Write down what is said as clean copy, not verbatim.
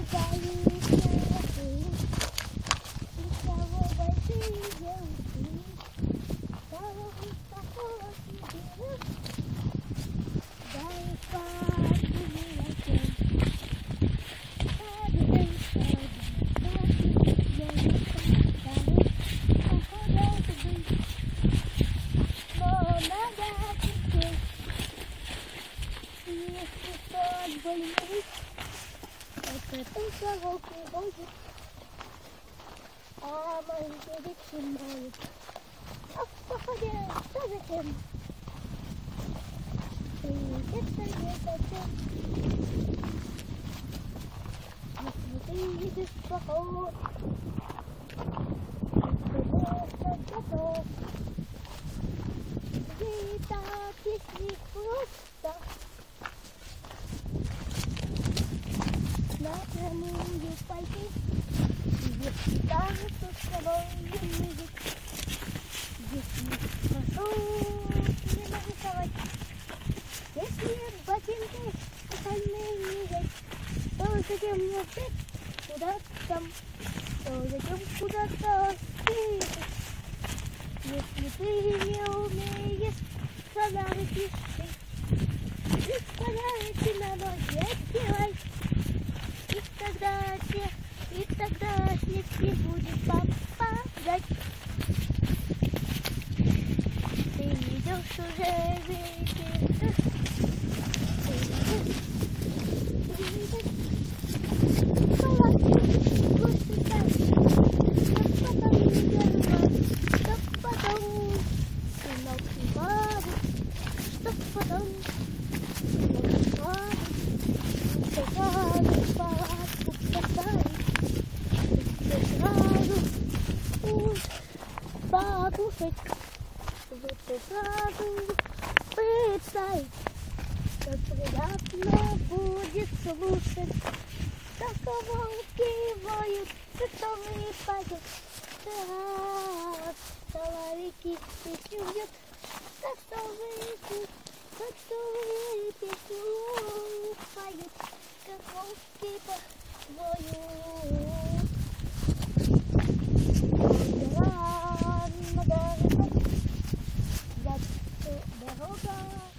А маленькие речи мают. Ах, походе, что зачем? Приедется леточек. Если ты видишь поход, если ты готов, где так, если просто на прямую пойти. Если кажется с тобой не видит, если прошу не нарисовать, если ботинки остальные не взять, то зачем мне бежать куда-то там, то зачем куда-то идти? Если ты не умеешь фонарики шить, и фонарики на ноге одевай, и тогда снег не будет попадать. Ты идешь уже вечер, покушать, вот и сразу представить, как приятно будет слушать, как волки воют, готовые поют, как соловейки песню бьют, как соловейки, песню поют, как волки воют. Дорога